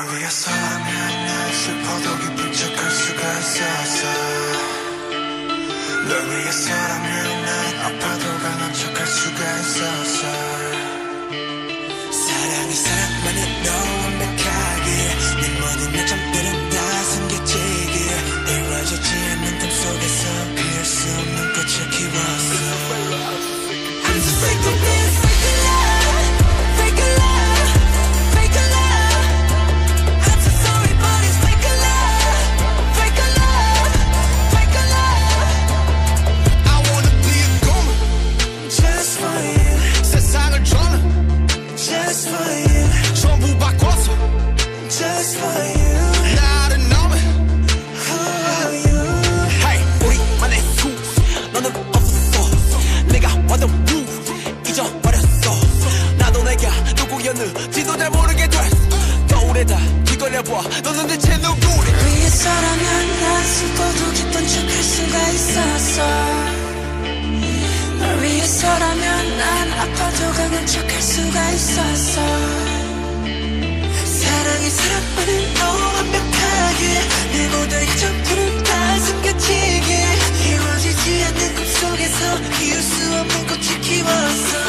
위해서라면 난 슬퍼도 기쁜 척할 수가 있었어. 널 위해서라면 난 아파도 강한 척할 수가 있었어. 사랑이 사랑만은 너 완벽하게 내 모든 약점들은 다 숨겨지게 이루어지지 않는 꿈 속에서 피울 수 없는 꽃을 키웠어. I'm so sick of this fake love, fake love, fake love. I'm so sorry but it's fake love, fake love, fake love. I wanna be a goner just for you. 세상을 전화 just for you. 전부 바꿔서 just for you. 나를 너무 who are you? Hey, 우리만의 수 너는 없었어. 내가 완전 무 잊어버렸어. 나도 내가 누구였는지도 잘 모르게 됐어. 거울에다 뒤걸려봐 너는 대체 누구래. 위해서라면 난 슬퍼도 기쁜 척할 수가 있었어. 널 위해서라면 난 아파도 강한 척할 수가 있었어. 사랑이 사랑만은 너 완벽하게 내 모든 약점들은 다 숨겨지게 이루어지지 않는 꿈속에서 피울 수 없는 꽃을 키웠어.